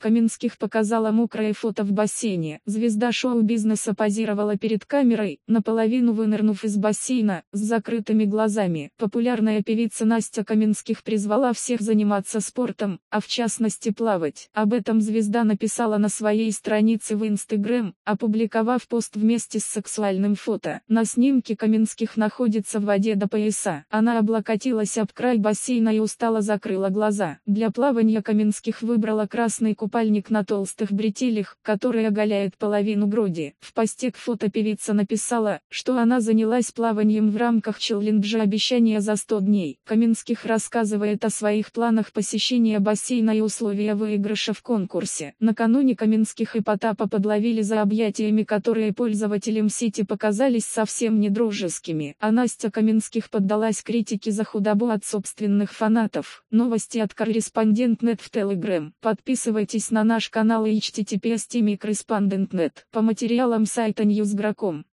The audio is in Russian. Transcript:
Каменских показала мокрое фото в бассейне. Звезда шоу-бизнеса позировала перед камерой, наполовину вынырнув из бассейна, с закрытыми глазами. Популярная певица Настя Каменских призвала всех заниматься спортом, а в частности плавать. Об этом звезда написала на своей странице в Instagram, опубликовав пост вместе с сексуальным фото. На снимке Каменских находится в воде до пояса. Она облокотилась об край бассейна и устало закрыла глаза. Для плавания Каменских выбрала красный купальник на толстых бретелях, который оголяет половину груди. В посте к фото певица написала, что она занялась плаванием в рамках челленджа «Обещание за 100 дней». Каменских рассказывает о своих планах посещения бассейна и условия выигрыша в конкурсе. Накануне Каменских и Потапа подловили за объятиями, которые пользователям сети показались совсем недружескими. А Настя Каменских поддалась критике за худобу от собственных фанатов. Новости от Корреспондент.нет в Telegram. Подписывайтесь на наш канал и https://correspondent.net. По материалам сайта Newsgro.com.